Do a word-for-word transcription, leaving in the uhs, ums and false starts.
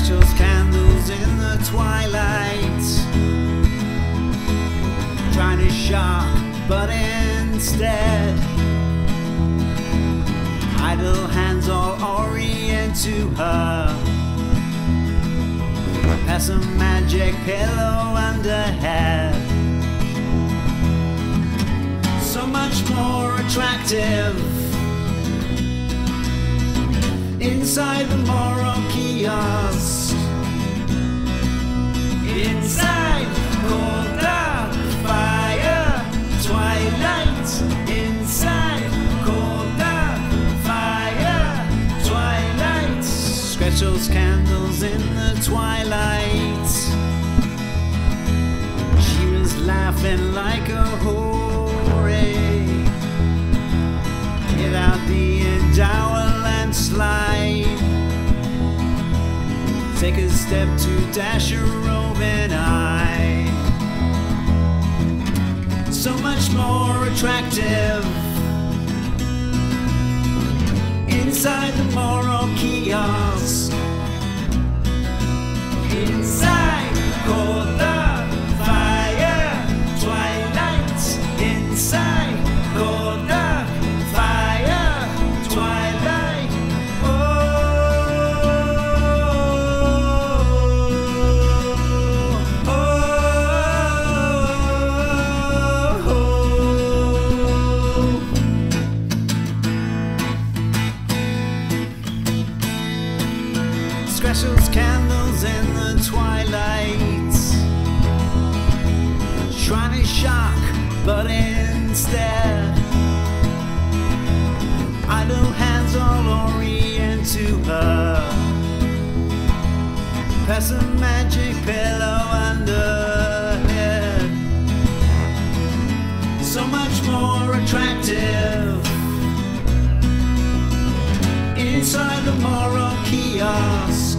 Scratches candles in the twilight, trying to shock, but instead idle hands all orient to her. Pass a magic pillow under head. So much more attractive inside the moral kiosk. Inside, cold dark fire, twilight. Inside, cold dark fire, twilight. Scratch those candles in the twilight. She was laughing like a hooray. Get out the endowal and slide. Take a step to dash a roving eye. So much more attractive inside the moral kiosk. Inside, cold dark fire, twilight. Inside, cold dark fire, twilight. Oh, oh, oh, oh. Scratch those candles in the twilight, trying to shock, but instead idle hands all orient to her. Pass a magic pillow under head. So much more attractive inside the moral kiosk.